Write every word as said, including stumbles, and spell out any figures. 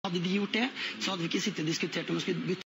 Hadde de gjort det, så hadde vi ikke sittet og diskutert om vi skulle bytte